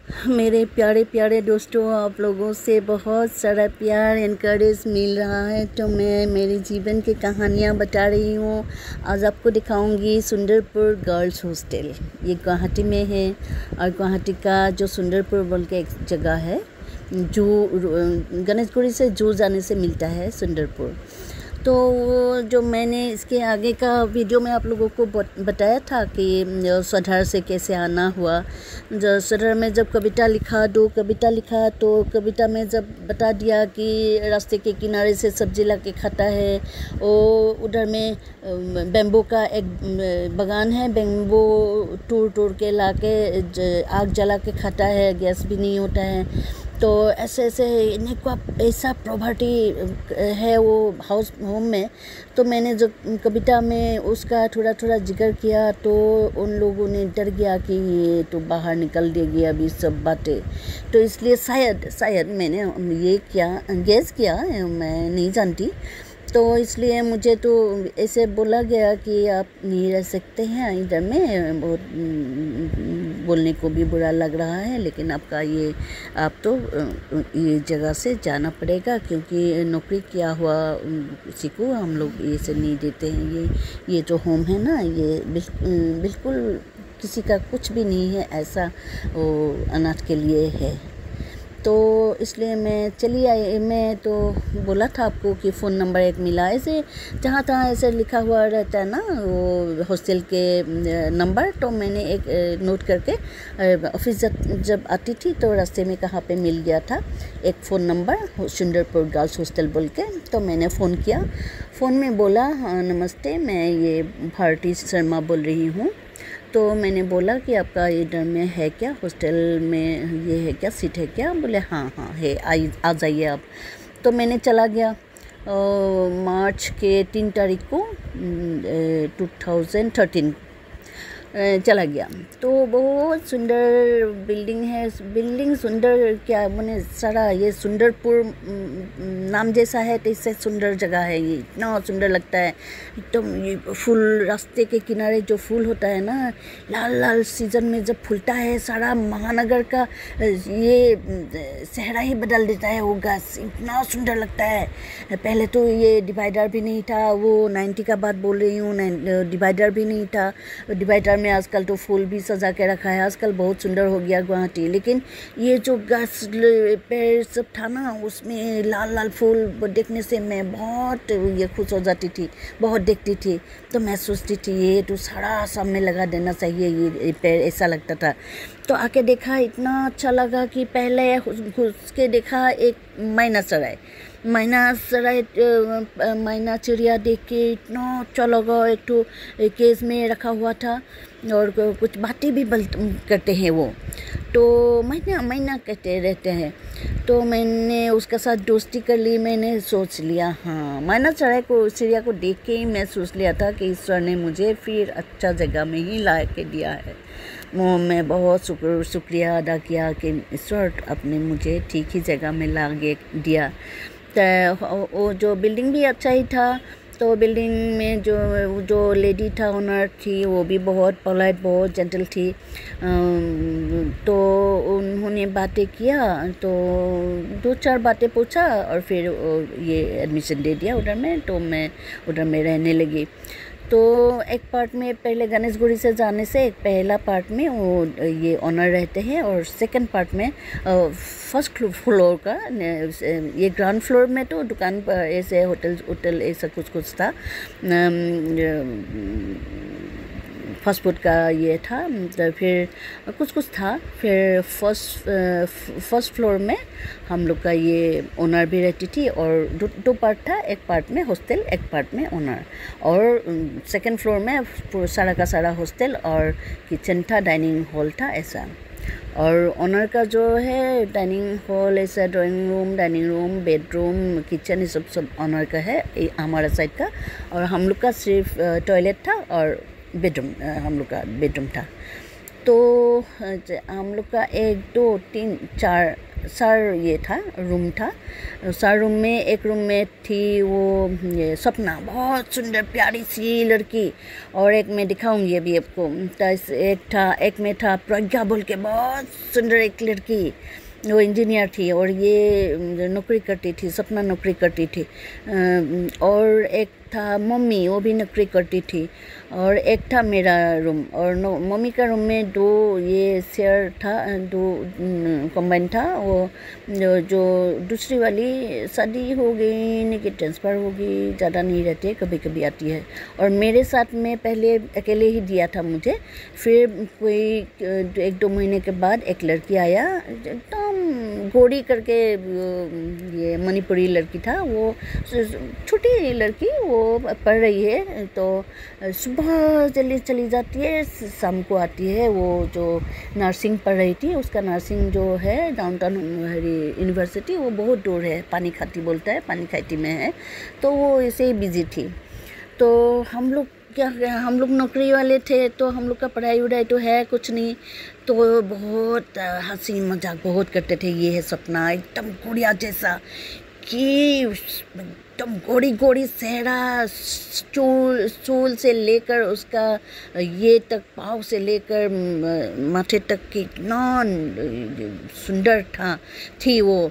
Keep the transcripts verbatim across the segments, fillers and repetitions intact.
मेरे प्यारे प्यारे दोस्तों, आप लोगों से बहुत सारा प्यार एनकरेज मिल रहा है, तो मैं मेरी जीवन की कहानियाँ बता रही हूँ। आज आपको दिखाऊंगी सुंदरपुर गर्ल्स हॉस्टल। ये गुवाहाटी में है और गुवाहाटी का जो सुंदरपुर बोल के एक जगह है, जू गणेशगुड़ी से जू जाने से मिलता है सुंदरपुर। तो जो मैंने इसके आगे का वीडियो में आप लोगों को बताया था कि स्वधर से कैसे आना हुआ। जो स्वधर में जब कविता लिखा, दो कविता लिखा, तो कविता में जब बता दिया कि रास्ते के किनारे से सब्जी ला के खाता है, वो उधर में बेम्बो का एक बागान है, बेम्बो तोड़ तोड़ के ला के आग जला के खाता है, गैस भी नहीं होता है। तो ऐसे ऐसे इनका ऐसा प्रॉपर्टी है वो हाउस होम में। तो मैंने जो कविता में उसका थोड़ा थोड़ा जिक्र किया, तो उन लोगों ने डर गया कि ये तो बाहर निकल देगी अभी सब बातें। तो इसलिए शायद शायद मैंने ये क्या गेस किया, मैं नहीं जानती। तो इसलिए मुझे तो ऐसे बोला गया कि आप नहीं रह सकते हैं इधर में, बहुत बोलने को भी बुरा लग रहा है, लेकिन आपका ये आप तो ये जगह से जाना पड़ेगा, क्योंकि नौकरी किया हुआ किसी को हम लोग ये से नहीं देते हैं। ये ये जो होम है ना, ये बिल्कुल किसी का कुछ भी नहीं है, ऐसा वो अनाथ के लिए है। तो इसलिए मैं चली आई। मैं तो बोला था आपको कि फ़ोन नंबर एक मिला, ऐसे जहाँ तहाँ ऐसे लिखा हुआ रहता है ना वो हॉस्टल के नंबर। तो मैंने एक नोट करके ऑफिस जब जब आती थी तो रास्ते में कहाँ पे मिल गया था एक phone number, Sundarpur girls hostel बोल के। तो मैंने फ़ोन किया। फ़ोन में बोला, हाँ नमस्ते, मैं ये भारती शर्मा बोल रही हूँ। तो मैंने बोला कि आपका इधर में है क्या, हॉस्टल में ये है क्या, सीट है क्या? बोले हाँ हाँ है, आई आ जाइए आप। तो मैंने चला गया। आ, मार्च के तीन तारीख को टू थाउजेंड थर्टीन चला गया। तो बहुत सुंदर बिल्डिंग है। बिल्डिंग सुंदर क्या मैंने सारा ये सुंदरपुर नाम जैसा है, तो इससे सुंदर जगह है ये, इतना सुंदर लगता है एकदम। तो ये फूल रास्ते के किनारे जो फूल होता है ना, लाल लाल सीजन में जब फूलता है, सारा महानगर का ये चेहरा ही बदल देता है वो घास, इतना सुंदर लगता है। पहले तो ये डिवाइडर भी नहीं था, वो नाइन्टी का बात बोल रही हूँ, डिवाइडर भी नहीं था। डिवाइडर में आजकल तो फूल भी सजा के रखा है, आजकल बहुत सुंदर हो गया गुवाहाटी। लेकिन ये जो घास पेड़ सब था ना, उसमें लाल लाल फूल देखने से मैं बहुत ये खुश हो जाती थी, बहुत देखती थी। तो मैं सोचती थी ये तो सारा सामने लगा देना चाहिए ये पेड़, ऐसा लगता था। तो आके देखा, इतना अच्छा लगा कि पहले घुस के देखा एक मैना सराय मैना सराय मैना चिड़िया देख के इतना अच्छा लगा। एक तो केस में रखा हुआ था और कुछ बातें भी करते हैं वो, तो मैना मैना कहते रहते हैं। तो मैंने उसके साथ दोस्ती कर ली। मैंने सोच लिया, हाँ मैना सराय को चिड़िया को देख के ही मैं सोच लिया था कि ईश्वर ने मुझे फिर अच्छा जगह में ही ला के दिया है। वो मैं बहुत शुक्र शुक्रिया अदा किया कि ईश्वर आपने मुझे ठीक ही जगह में ला के दिया। तो वो जो बिल्डिंग भी अच्छा ही था। तो बिल्डिंग में जो जो लेडी था, ओनर थी, वो भी बहुत पोलाइट, बहुत जेंटल थी। तो उन्होंने बातें किया, तो दो चार बातें पूछा और फिर ये एडमिशन दे दिया उधर में। तो मैं उधर में रहने लगी। तो एक पार्ट में पहले गणेशगुड़ी से जाने से एक पहला पार्ट में वो ये ऑनर रहते हैं, और सेकंड पार्ट में फर्स्ट फ्लोर का ये ग्राउंड फ्लोर में तो दुकान पर ऐसे होटल होटल ऐसा कुछ कुछ था, फास्ट फूड का ये था। तो फिर कुछ कुछ था। फिर फर्स्ट फर्स्ट फ्लोर में हम लोग का ये ओनर भी रहती थी, और दो दो पार्ट था, एक पार्ट में हॉस्टल, एक पार्ट में ओनर। और सेकंड फ्लोर में सारा का सारा हॉस्टल और किचन था, डाइनिंग हॉल था ऐसा। और ओनर का जो है डाइनिंग हॉल ऐसा, drawing room, dining room, bedroom, kitchen, ये सब सब ओनर का है हमारा साइड का। और हम लोग का सिर्फ टॉयलेट था और बेडरूम, हम लोग का बेडरूम था। तो हम लोग का एक दो तीन चार चार ये था रूम था। चार रूम में एक रूम में थी वो ये सपना, बहुत सुंदर प्यारी सी लड़की, और एक मैं दिखाऊंगी अभी आपको। तो एक था एक में था प्रज्ञा बोल के बहुत सुंदर एक लड़की, वो इंजीनियर थी और ये नौकरी करती थी, सपना नौकरी करती थी। और एक था मम्मी, वो भी नौकरी करती थी। और एक था मेरा रूम, और मम्मी का रूम में दो ये शेयर था, दो कंबाइन था। वो जो, जो दूसरी वाली शादी हो गई नहीं कि ट्रांसफ़र हो गई, ज़्यादा नहीं रहती, कभी कभी आती है। और मेरे साथ में पहले अकेले ही दिया था मुझे, फिर कोई एक दो महीने के बाद एक लड़की आया, एकदम गोरी करके, ये मणिपुरी लड़की था, वो छोटी लड़की, वो पढ़ रही है। तो सुबह जल्दी चली जाती है, शाम को आती है। वो जो नर्सिंग पढ़ रही थी, उसका नर्सिंग जो है डाउनटाउन यूनिवर्सिटी, वो बहुत दूर है, पानी खाती बोलता है, पानी खाती में है। तो वो ऐसे ही बिजी थी। तो हम लोग क्या, हम लोग नौकरी वाले थे, तो हम लोग का पढ़ाई वढ़ाई तो है कुछ नहीं, तो बहुत हंसी मजाक बहुत करते थे। ये है सपना, एकदम गुड़िया जैसा, कि एकदम गोरी गोरी सेहरा, चूल चूल से लेकर उसका ये तक, पाँव से लेकर माथे तक की इतना सुंदर था थी वो।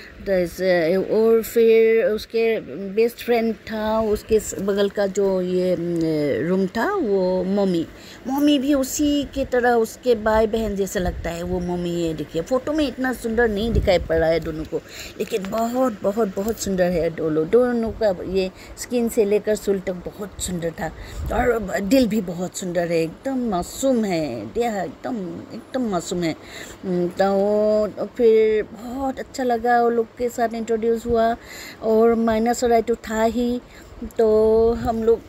और फिर उसके बेस्ट फ्रेंड था, उसके बगल का जो ये रूम था, वो मम्मी मम्मी भी उसी की तरह, उसके भाई बहन जैसा लगता है वो मम्मी। ये देखिए फ़ोटो में इतना सुंदर नहीं दिखाई पड़ रहा है दोनों को, लेकिन बहुत बहुत बहुत सुंदर है दोनों दोनों का। ये स्किन से लेकर सूल तक बहुत सुंदर था, और दिल भी बहुत सुंदर है, एकदम मासूम है, देह एकदम एकदम मासूम है। तो फिर बहुत अच्छा लगा, वो लोग के साथ इंट्रोड्यूस हुआ। और माइनस और तो था ही, तो हम लोग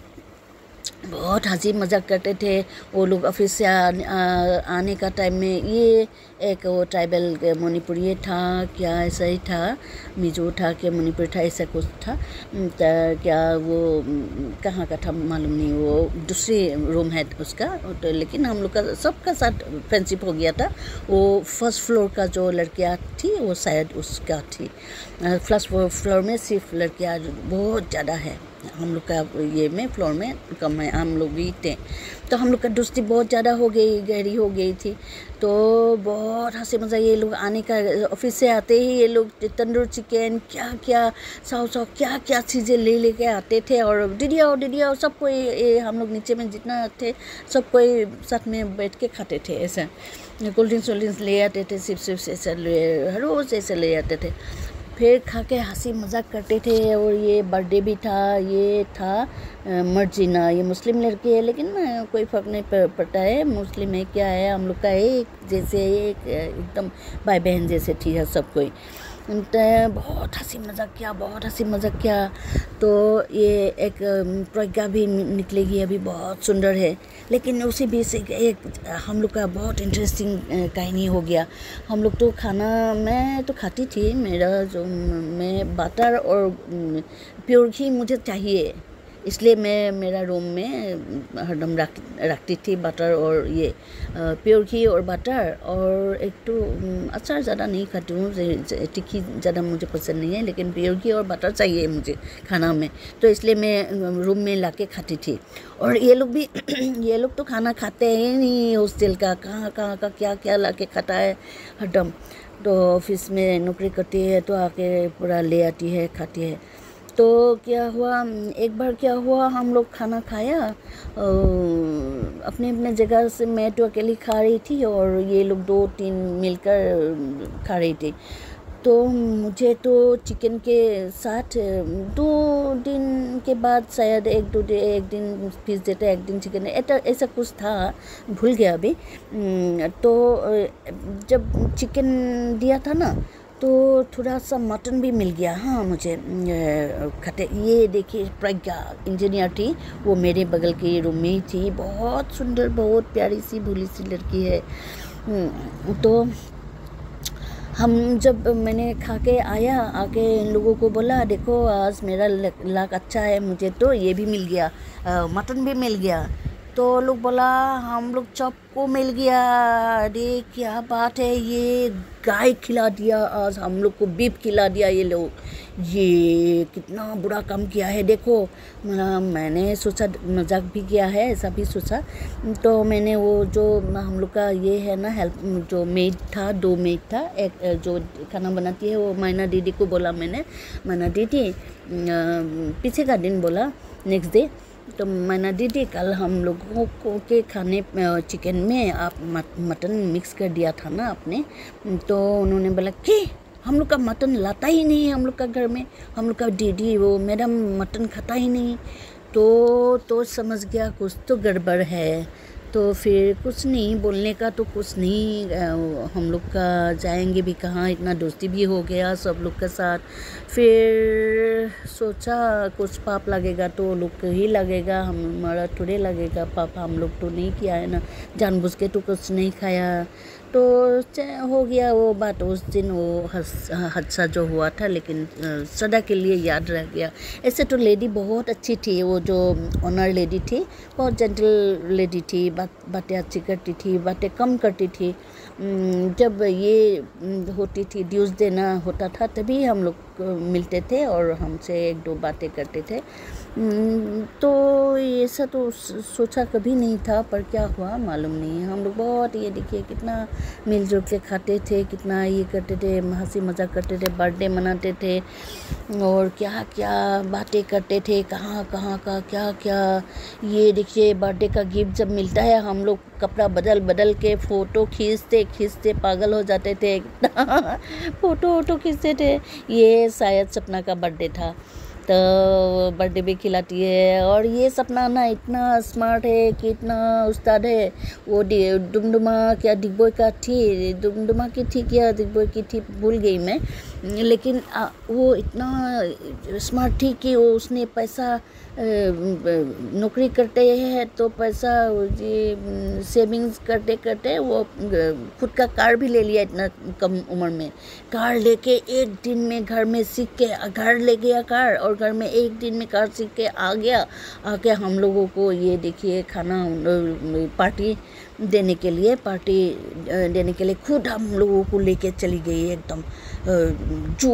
बहुत हंसी मजाक करते थे। वो लोग ऑफिस से आ, आ, आने का टाइम में, ये एक वो ट्राइबल मणिपुरी था क्या, ऐसा ही था, मिजो था क्या मणिपुर था, ऐसा कुछ था। तो क्या वो कहाँ का था मालूम नहीं, वो दूसरी रूम है उसका। तो लेकिन हम लोग का सबका साथ फ्रेंडशिप हो गया था। वो फर्स्ट फ्लोर का जो लड़कियाँ थी, वो शायद उसका थी। फर्स्ट फ्लोर में सिर्फ लड़कियाँ बहुत ज़्यादा है, हम लोग का ये में फ्लोर में कम है, हम लोग भी थे। तो हम लोग का दोस्ती बहुत ज़्यादा हो गई, गहरी हो गई थी। तो बहुत हंसी मज़ा, ये लोग आने का, ऑफिस से आते ही ये लोग तंदूर चिकन, क्या क्या साव साव क्या क्या चीज़ें ले लेके आते थे। और दीदिया दीदिया सब कोई, ये हम लोग नीचे में जितना थे सब कोई साथ में बैठ के खाते थे। ऐसा कोल्ड ड्रिंक्स वोल्ड ड्रिंक्स ले आते थे, सिप सिप ऐसा हर रोज़ ऐसे ले आते थे। फिर खा के हंसी मजाक करते थे। और ये बर्थडे भी था, ये था मर्जीना, ये मुस्लिम लड़की है, लेकिन कोई फ़र्क नहीं पड़ता है, मुस्लिम है क्या है, हम लोग का एक जैसे एक एकदम भाई बहन जैसे थी है सब कोई। तो बहुत हंसी मजाक किया, बहुत हंसी मजाक किया। तो ये एक प्रज्ञा भी निकलेगी अभी, बहुत सुंदर है। लेकिन उसी बीच एक हम लोग का बहुत इंटरेस्टिंग कहानी हो गया। हम लोग तो खाना, मैं तो खाती थी, मेरा जो मैं बटर और प्योर घी मुझे चाहिए, इसलिए मैं मेरा रूम में हरदम रख रखती थी बटर और ये प्योर घी और बटर। और एक तो अचार ज़्यादा नहीं खाती हूँ, टिक्की ज़्यादा मुझे पसंद नहीं है, लेकिन प्योर घी और बटर चाहिए मुझे खाना में, तो इसलिए मैं रूम में लाके खाती थी। और ये लोग भी ये लोग तो खाना खाते हैं नहीं, हॉस्टल का कहाँ कहाँ का क्या क्या लाके खाता है हरदम। तो ऑफिस में नौकरी करती है तो आके पूरा ले आती है, खाती है। तो क्या हुआ, एक बार क्या हुआ, हम लोग खाना खाया अपने अपने जगह से, मैं तो अकेली खा रही थी और ये लोग दो तीन मिलकर खा रही थी। तो मुझे तो चिकन के साथ दो दिन के बाद शायद एक दो दिन एक दिन पीस देते, एक दिन चिकन, ऐसा कुछ था, भूल गया अभी। तो जब चिकन दिया था ना, तो थोड़ा सा मटन भी मिल गया। हाँ मुझे खटे, ये देखिए प्रज्ञा इंजीनियर थी, वो मेरे बगल के रूम में ही थी, बहुत सुंदर, बहुत प्यारी सी भोली सी लड़की है। तो हम जब मैंने खा के आया, आके इन लोगों को बोला, देखो आज मेरा लाक अच्छा है, मुझे तो ये भी मिल गया, आ, मटन भी मिल गया। तो लोग बोला हम लोग सबको मिल गया। अरे क्या बात है, ये गाय खिला दिया, आज हम लोग को बीफ खिला दिया ये लोग, ये कितना बुरा काम किया है देखो। मैंने सोचा मजाक भी किया है, ऐसा भी सोचा। तो मैंने वो जो हम लोग का ये है ना हेल्प, जो मेड था, दो मेड था, एक जो खाना बनाती है वो मैना दीदी को बोला मैंने, मैना दीदी पीछे का दिन बोला नेक्स्ट डे, तो मैना दीदी कल हम लोगों को के खाने चिकन में आप मटन मिक्स कर दिया था ना आपने। तो उन्होंने बोला कि हम लोग का मटन लाता ही नहीं है हम लोग का घर में, हम लोग का दीदी वो मैडम मटन खाता ही नहीं। तो तो समझ गया कुछ तो गड़बड़ है। तो फिर कुछ नहीं बोलने का, तो कुछ नहीं, हम लोग का जाएंगे भी कहाँ, इतना दोस्ती भी हो गया सब लोग के साथ। फिर सोचा कुछ पाप लगेगा तो लोग को ही लगेगा, हमारा थोड़े लगेगा पाप, हम लोग तो नहीं किया है ना, जानबूझ के तो कुछ नहीं खाया। तो हो गया वो बात उस दिन, वो हादसा जो हुआ था, लेकिन सदा के लिए याद रह गया। ऐसे तो लेडी बहुत अच्छी थी, वो जो ऑनर लेडी थी बहुत जेंटल लेडी थी, बात बातें अच्छी करती थी, बातें कम करती थी। जब ये होती थी ड्यूज देना होता था तभी हम लोग मिलते थे और हमसे एक दो बातें करते थे। तो ऐसा तो सोचा कभी नहीं था, पर क्या हुआ मालूम नहीं। हम लोग बहुत, ये देखिए कितना मिलजुल के खाते थे, कितना ये करते थे, हंसी मजाक करते थे, बर्थडे मनाते थे और क्या क्या बातें करते थे, कहाँ कहाँ का क्या क्या। ये देखिए बर्थडे का गिफ्ट जब मिलता है हम लोग कपड़ा बदल बदल के फ़ोटो खींचते खींचते पागल हो जाते थे, फ़ोटो वोटो खींचते थे। ये शायद सपना का बर्थडे था, तो बर्थडे भी खिलाती है। और ये सपना ना इतना स्मार्ट है कि इतना उस्ताद है। वो डुमडुमा क्या दिग्बोय का थी, डुमडुमा की थी क्या दिग्बोय की थी भूल गई मैं, लेकिन वो इतना स्मार्ट थी कि वो उसने पैसा नौकरी करते हैं तो पैसा ये सेविंग्स करते करते वो खुद का कार भी ले लिया इतना कम उम्र में। कार लेके एक दिन में घर में सीख के घर ले गया कार, और घर में एक दिन में कार सीख के आ गया। आके हम लोगों को ये देखिए खाना पार्टी देने के लिए पार्टी देने के लिए खुद हम लोगों को लेके चली गई एकदम जो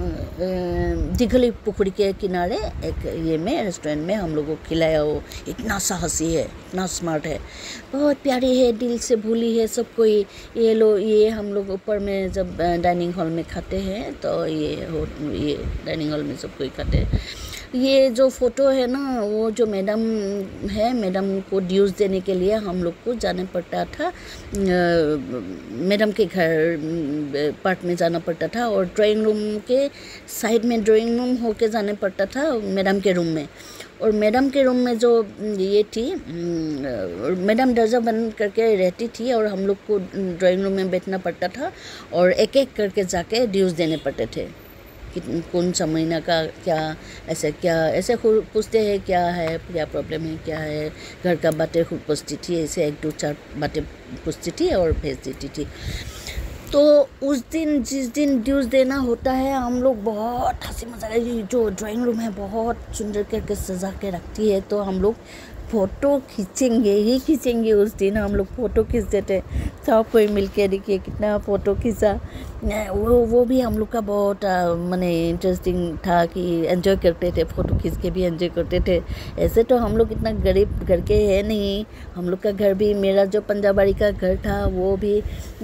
दिघली पुखड़ी के किनारे एक ये में रेस्टोरेंट में हम लोगों को खिलाया। वो इतना साहसी है, इतना स्मार्ट है, बहुत प्यारी है, दिल से भूली है सब कोई। ये लो ये हम लोग ऊपर में जब डाइनिंग हॉल में खाते हैं तो ये हो ये डाइनिंग हॉल में सब कोई खाते हैं। ये जो फ़ोटो है ना, वो जो मैडम है, मैडम को ड्यूज देने के लिए हम लोग को जाना पड़ता था, मैडम के घर पार्ट में जाना पड़ता था, और ड्राइंग रूम के साइड में ड्राइंग रूम होके जाना पड़ता था मैडम के रूम में। और मैडम के रूम में जो ये थी, मैडम दरजा बंद करके रहती थी और हम लोग को ड्राइंग रूम में बैठना पड़ता था और एक एक करके जाके ड्यूज देने पड़ते थे कि कौन सा महीना का क्या, ऐसे क्या ऐसे पूछते हैं क्या है, क्या प्रॉब्लम है, क्या है, घर का बातें खूब पूछती थी, ऐसे एक दो चार बातें पूछती थी और भेज देती थी। तो उस दिन जिस दिन ड्यूज देना होता है हम लोग बहुत हंसी मजाक, जो ड्राइंग रूम है बहुत सुंदर करके सजा के रखती है, तो हम लोग फ़ोटो खींचेंगे ही खींचेंगे। उस दिन हम लोग फ़ोटो खींचते थे, सब कोई मिल के, देखिए कितना फ़ोटो खींचा। वो वो भी हम लोग का बहुत माने इंटरेस्टिंग था कि एंजॉय करते थे, फ़ोटो खींच के भी एंजॉय करते थे। ऐसे तो हम लोग इतना गरीब घर के है नहीं, हम लोग का घर भी, मेरा जो पंजाबाड़ी का घर था वो भी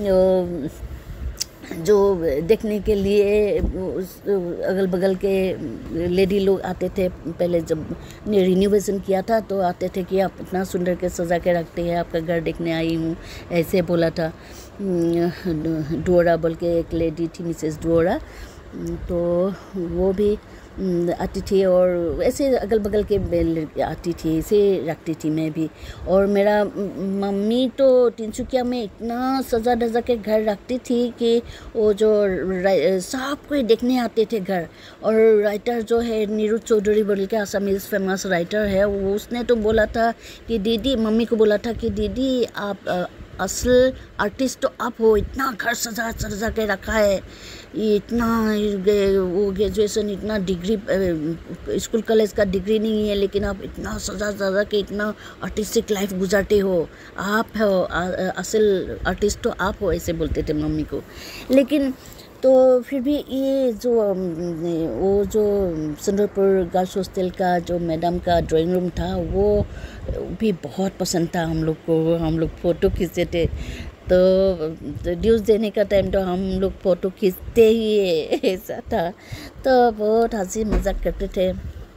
जो देखने के लिए उस अगल बगल के लेडी लोग आते थे। पहले जब रिन्यूवेशन किया था तो आते थे कि आप इतना सुंदर के सजा के रखते हैं, आपका घर देखने आई हूँ, ऐसे बोला था। डोरा बोल के एक लेडी थी, मिसेस डोरा, तो वो भी आती थी और ऐसे अगल बगल के आती थी, ऐसे रखती थी मैं भी। और मेरा मम्मी तो तिनसुकिया में इतना सजा धजा के घर रखती थी कि वो जो सब कोई देखने आते थे घर। और राइटर जो है नीरू चौधरी बोल के असमीज फेमस राइटर है, वो उसने तो बोला था कि दीदी, मम्मी को बोला था कि दीदी आप असल आर्टिस्ट तो आप हो, इतना घर सजा सजा के रखा है। ये इतना गे- वो ग्रेजुएशन इतना डिग्री स्कूल कॉलेज का डिग्री नहीं है, लेकिन आप इतना सजा सजा के इतना आर्टिस्टिक लाइफ गुजारते हो, आप हो आ- असल आर्टिस्ट तो आप हो, ऐसे बोलते थे मम्मी को। लेकिन तो फिर भी ये जो अम, वो जो सुंदरपुर गर्ल्स हॉस्टल का जो मैडम का ड्राइंग रूम था वो भी बहुत पसंद था हम लोग को। हम लोग फ़ोटो खींचते थे, तो, तो ड्यूज़ देने का टाइम तो हम लोग फ़ोटो खींचते ही ऐसा था। तो बहुत हंसी मजाक करते थे।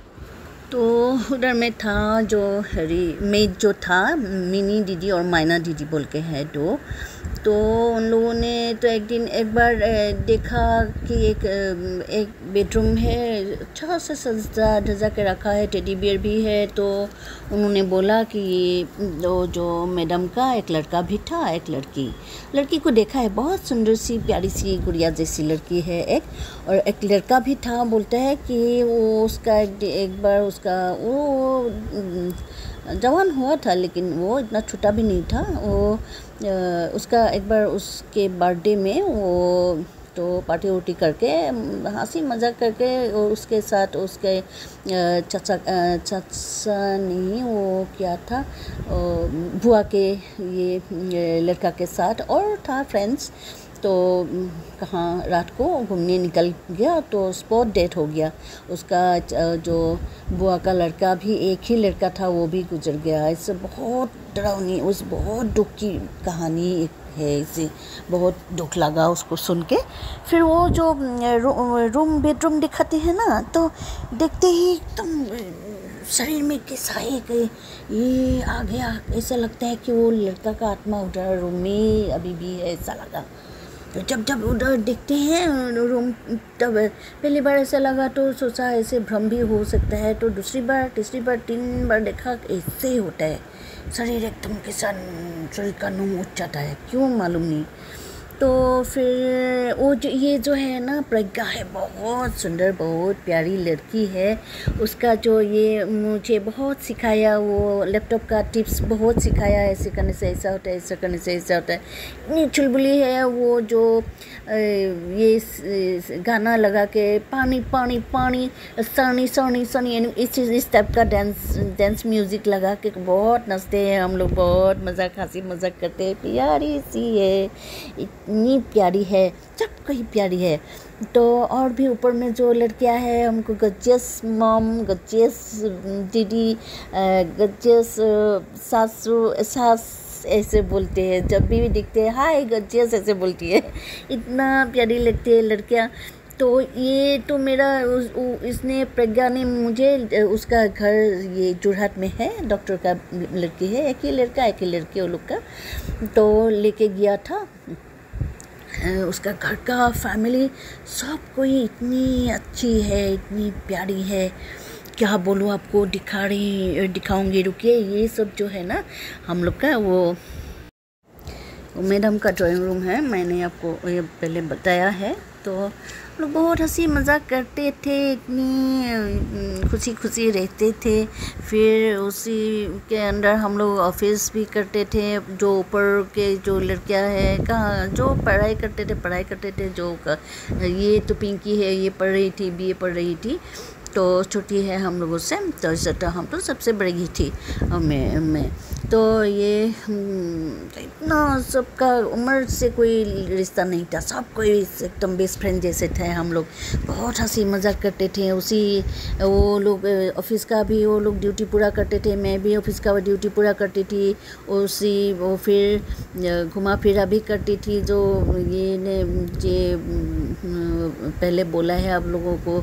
तो उधर में था जो हरी मेड जो था, मिनी दीदी और मायना दीदी बोल के है दो। तो उन लोगों ने तो एक दिन एक बार अ, देखा कि एक अ, एक बेडरूम है, अच्छा सा सजा धजा के रखा है, टेडी बियर भी है। तो उन्होंने बोला कि ये दो जो मैडम का एक लड़का भी था, एक लड़की लड़की को देखा है, बहुत सुंदर सी प्यारी सी गुड़िया जैसी लड़की है एक, और एक लड़का भी था। बोलता है कि वो उसका एक, एक बार उसका वो जवान हुआ था, लेकिन वो इतना छोटा भी नहीं था। वो अ, उसका एक बार उसके बर्थडे में वो तो पार्टी उर्टी करके हंसी मजाक करके और उसके साथ उसके अ, चाचा अ, चाचा नहीं वो क्या था अ, बुआ के ये, ये लड़का के साथ और था फ्रेंड्स। तो कहाँ रात को घूमने निकल गया तो स्पॉट डेट हो गया उसका। अ, जो बुआ का लड़का भी एक ही लड़का था, वो भी गुजर गया। इससे बहुत डरावनी, उस बहुत दुख की कहानी है, इसे बहुत दुख लगा उसको सुन के। फिर वो जो रू, रूम बेडरूम दिखाते हैं ना, तो देखते ही एकदम शरीर में कैसा है कि ये आ गया, ऐसा लगता है कि वो लड़का का आत्मा उधर रूम में अभी भी है, ऐसा लगा। तो जब जब उधर देखते हैं रूम, तब पहली बार ऐसा लगा तो सोचा ऐसे भ्रम भी हो सकता है। तो दूसरी बार, तीसरी बार, तीन बार देखा ऐसे ही होता है, शरीर एकदम के साथ शरीर का नूम उठ जाता है, क्यों मालूम नहीं। तो फिर वो जो ये जो है ना प्रज्ञा है, बहुत सुंदर बहुत प्यारी लड़की है। उसका जो ये मुझे बहुत सिखाया, वो लैपटॉप का टिप्स बहुत सिखाया, ऐसे करने से ऐसा होता है, ऐसा करने से ऐसा होता है। इतनी चुलबुली है वो, जो ये गाना लगा के पानी पानी पानी सनी सनी सनी इस इस टाइप का डांस डांस म्यूज़िक लगा के बहुत नाचते हैं हम लोग, बहुत मजाक हंसी मजाक करते हैं। प्यारी सी है, इतनी प्यारी है, सब कहीं प्यारी है। तो और भी ऊपर में जो लड़कियां हैं, हमको गज्जस मॉम, गज्जस दीदी, गज्जस सासू सास ऐसे बोलते हैं, जब भी दिखते हैं हाय गज्जस ऐसे बोलती है, इतना प्यारी लगती है लड़कियां। तो ये तो मेरा उस, इसने प्रज्ञा ने मुझे, उसका घर ये जोरहाट में है, डॉक्टर का लड़की है, एक ही लड़का एक ही लड़की वो लोग का, तो लेके गया था। उसका घर का फैमिली सब कोई इतनी अच्छी है, इतनी प्यारी है, क्या बोलूँ आपको, दिखा रही दिखाऊंगी, रुकिए। ये सब जो है ना हम लोग का वो, वो मैडम का ड्राइंग रूम है, मैंने आपको ये पहले बताया है। तो हम लोग बहुत हंसी मजाक करते थे, इतनी खुशी खुशी रहते थे। फिर उसी के अंदर हम लोग ऑफिस भी करते थे। जो ऊपर के जो लड़कियां हैं, कहाँ जो पढ़ाई करते थे पढ़ाई करते थे जो ये तो पिंकी है, ये पढ़ रही थी, बीए पढ़ रही थी, तो छोटी है हम लोगों से, तो इस तो हम तो सबसे बड़ी थी मैं मैं तो ये इतना सबका उम्र से कोई रिश्ता नहीं था, सब कोई एकदम बेस्ट फ्रेंड जैसे थे हम लोग। बहुत हंसी मजाक करते थे। उसी वो लोग ऑफिस का भी वो लोग ड्यूटी पूरा करते थे, मैं भी ऑफिस का ड्यूटी पूरा करती थी। उसी वो फिर घुमा फिरा भी करती थी। जो ये ने ये पहले बोला है आप लोगों को,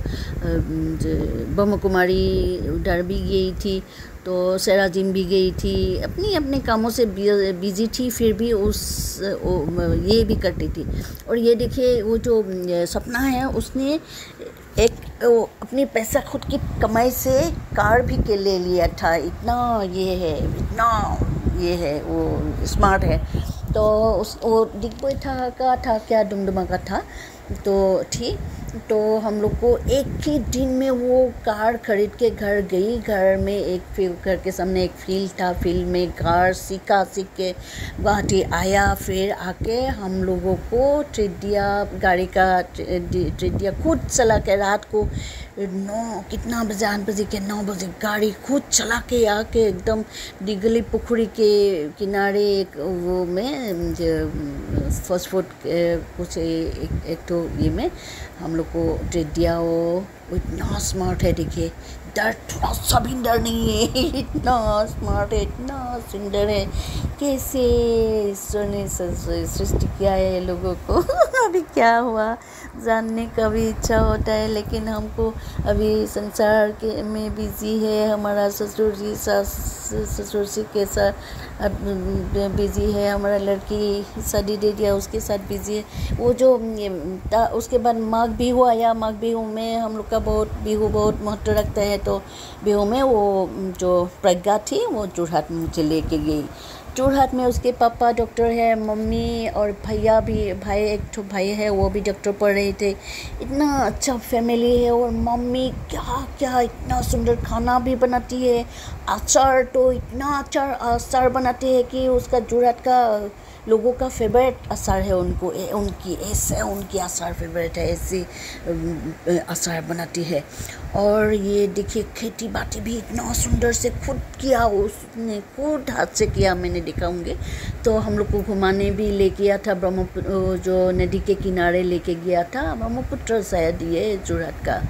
ब्रह्म कुमारी उधर भी गई थी, तो सराजिम भी गई थी, अपनी अपने कामों से बिजी थी, फिर भी उस ये भी करती थी। और ये देखिए वो जो सपना है, उसने एक वो अपनी पैसा खुद की कमाई से कार भी के ले लिया था। इतना ये है, इतना ये है, वो स्मार्ट है। तो उस वो डिगबोई था का था क्या डुमडुमा का था, तो थी। तो हम लोग को एक ही दिन में वो कार खरीद के घर गई। घर में एक फील्ड, घर के सामने एक फील्ड था, फील्ड में कार सीखा, सीख के गुवाहाटी आया। फिर आके हम लोगों को ट्रीट दिया, गाड़ी का ट्रीट दिया, खुद चला के रात को नौ कितना बजे आठ बजे के नौ बजे गाड़ी खुद चला के आके एकदम दिगली पुखुरी के किनारे एक वो में फास्ट फूड कुछ एक, एक तो ये में हम लोग को ट्रीट दिया। वो इतना स्मार्ट है, देखिए डर थोड़ा सा भी डर नहीं है, इतना स्मार्ट है, इतना सुंदर है। कैसे ईश्वर ने सृष्टि किया है लोगों को। अभी क्या हुआ जानने का भी इच्छा होता है, लेकिन हमको अभी संसार के में बिजी है। हमारा ससुर जी सास ससुर जी के साथ बिजी है, हमारा लड़की शादी दे दिया उसके साथ बिजी है। वो जो उसके बाद माघ बिहू आया, माघ बिहू में हम लोग का बहुत बिहू बहुत महत्व रखता है। तो बिहू में वो जो प्रज्ञा थी वो जोरहाट मुझे लेके गई। जोरहाट में उसके पापा डॉक्टर है, मम्मी और भैया भी, भाई एक तो भाई है वो भी डॉक्टर पढ़ रहे थे। इतना अच्छा फैमिली है। और मम्मी क्या क्या इतना सुंदर खाना भी बनाती है। अचार तो इतना अचार अचार बनाती है कि उसका जोरहाट का लोगों का फेवरेट अचार है। उनको ए, उनकी ऐसे उनकी अचार फेवरेट है, ऐसी अचार बनाती है। और ये देखिए खेती बाड़ी भी इतना सुंदर से खुद किया, उसने खुद हाथ से किया, मैंने दिखाऊंगी। तो हम लोग को घुमाने भी ले गया था, ब्रह्मपुत्र जो नदी के किनारे लेके गया था, ब्रह्मपुत्र शायद ये जोरहाट का।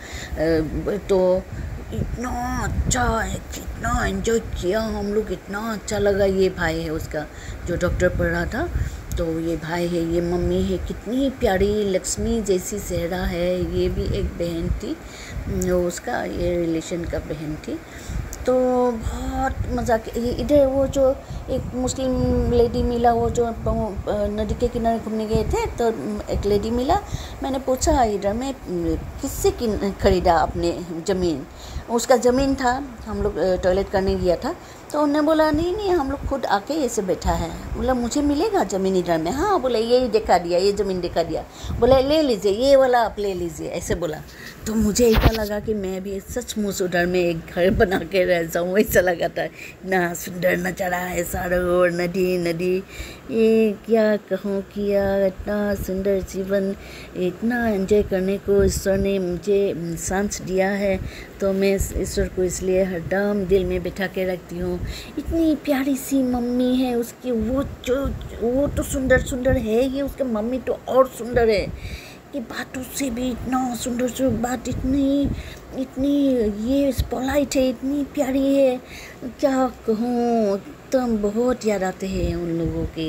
तो इतना अच्छा है, कितना एंजॉय किया हम लोग, इतना अच्छा लगा। ये भाई है उसका जो डॉक्टर पढ़ रहा था, तो ये भाई है, ये मम्मी है, कितनी प्यारी लक्ष्मी जैसी सेहरा है। ये भी एक बहन थी, वो उसका ये रिलेशन का बहन थी। तो बहुत मज़ा किया। इधर वो जो एक मुस्लिम लेडी मिला, वो जो नदी के किनारे घूमने गए थे, तो एक लेडी मिला। मैंने पूछा इधर में किससे खरीदा आपने ज़मीन? उसका ज़मीन था, हम लोग टॉयलेट करने गया था। तो उन्होंने बोला नहीं नहीं हम लोग खुद आके ऐसे बैठा है। बोला मुझे मिलेगा ज़मीन इधर में? हाँ। बोला यही दिखा दिया, ये ज़मीन दिखा दिया। बोला ले लीजिए, ये वाला आप ले लीजिए, ऐसे बोला। तो मुझे ऐसा लगा कि मैं भी सचमुच उधर में एक घर बना के रह जाऊँ, ऐसा लगा था। इतना सुंदर नज़ारा है, सारों ओर नदी नदी, ये क्या कहूँ किया, इतना सुंदर जीवन, इतना एंजॉय करने को ईश्वर ने मुझे सांस दिया है। तो मैं ईश्वर को इसलिए हरदम दिल में बैठा के रखती हूँ। इतनी प्यारी सी मम्मी है उसकी, वो जो वो तो सुंदर सुंदर है, ये उसकी मम्मी तो और सुंदर है कि बातों से भी इतना सुंदर सुंदर बात, इतनी इतनी ये पोलाइट है, इतनी प्यारी है, क्या कहूँ। एकदम बहुत याद आते हैं उन लोगों के।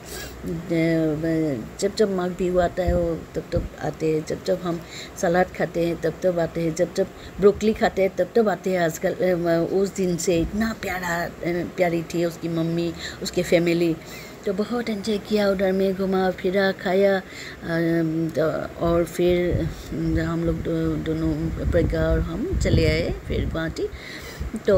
जब जब माघ बिहू आता है वो तब तब आते हैं, जब जब हम सलाद खाते हैं तब तब आते हैं, जब जब ब्रोकली खाते हैं तब तब आते हैं। आजकल उस दिन से इतना प्यारा प्यारी थी उसकी मम्मी, उसके फैमिली। तो बहुत एंजॉय किया, उधर में घुमा फिरा, खाया। और फिर हम लोग दो, दोनों प्रज्ञा और हम चले आए फिर गुवाहाटी। तो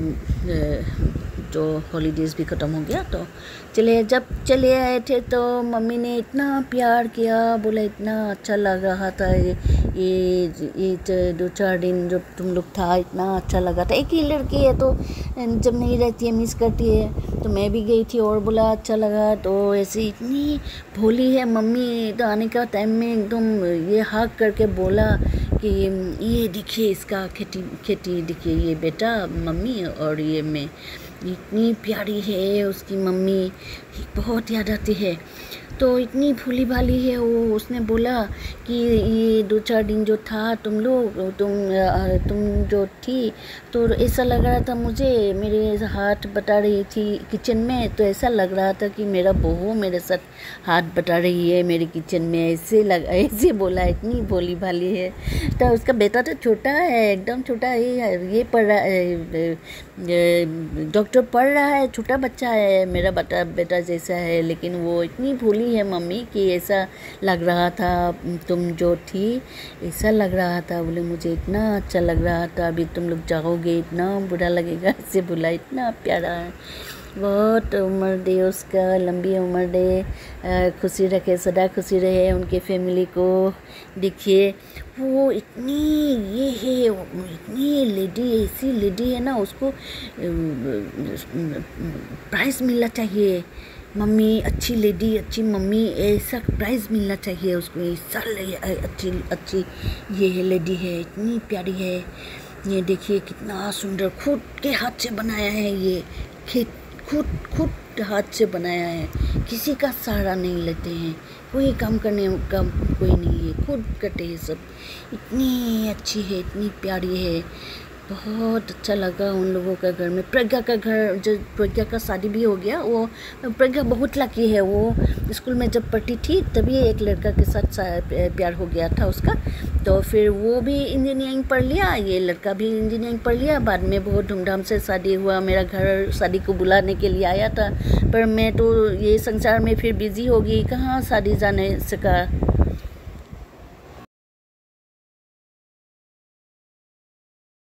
तो हॉलीडेज़ भी ख़त्म हो गया, तो चले जब चले आए थे तो मम्मी ने इतना प्यार किया, बोला इतना अच्छा लग रहा था। ये ये ये दो चार दिन जब तुम लोग था इतना अच्छा लगा था। एक ही लड़की है तो जब नहीं रहती है मिस करती है। तो मैं भी गई थी और बोला अच्छा लगा। तो ऐसे इतनी भोली है मम्मी, तो आने का टाइम में एकदम ये हाक करके बोला कि ये देखिए इसका खेती खेती देखिए, ये बेटा मम्मी और ये मैं। इतनी प्यारी है उसकी मम्मी, बहुत याद आती है। तो इतनी भोली भाली है वो। उसने बोला कि ये दो चार दिन जो था तुम लोग तुम तुम जो थी, तो ऐसा लग रहा था मुझे, मेरे हाथ बटा रही थी किचन में, तो ऐसा लग रहा था कि मेरा बहू मेरे साथ हाथ बटा रही है मेरे किचन में, ऐसे लग ऐसे बोला। इतनी भोली भाली है। तो उसका बेटा तो छोटा है, एकदम छोटा है, ये पढ़ रहा है, डॉक्टर पढ़ रहा है, छोटा बच्चा है, मेरा बेटा बेटा जैसा है। लेकिन वो इतनी भोली है मम्मी कि ऐसा लग रहा था तुम जो थी, ऐसा लग रहा था। बोले मुझे इतना अच्छा लग रहा था, अभी तुम लोग जाओगे इतना बुरा लगेगा, ऐसे बोला। इतना प्यारा है। बहुत उम्र दे उसका, लंबी उम्र दे, खुशी रखे, सदा खुशी रहे उनके फैमिली को। देखिए वो इतनी ये है, इतनी लेडी, ऐसी लेडी है ना, उसको प्राइज़ मिलना चाहिए। मम्मी अच्छी लेडी, अच्छी मम्मी, ऐसा प्राइज़ मिलना चाहिए उसको। ऐसा अच्छी अच्छी ये लेडी है, इतनी प्यारी है। ये देखिए कितना सुंदर, खुद के हाथ से बनाया है ये, खेत खुद खुद हाथ से बनाया है, किसी का सहारा नहीं लेते हैं, कोई काम करने का कोई नहीं है, खुद करते हैं सब। इतनी अच्छी है, इतनी प्यारी है, बहुत अच्छा लगा उन लोगों का घर में। प्रज्ञा का घर, जो प्रज्ञा का शादी भी हो गया, वो प्रज्ञा बहुत लकी है। वो स्कूल में जब पढ़ती थी तभी एक लड़का के साथ प्यार हो गया था उसका, तो फिर वो भी इंजीनियरिंग पढ़ लिया, ये लड़का भी इंजीनियरिंग पढ़ लिया। बाद में बहुत धूमधाम से शादी हुआ, मेरा घर शादी को बुलाने के लिए आया था, पर मैं तो ये संसार में फिर बिज़ी हो गई, कहाँ शादी जाने सका।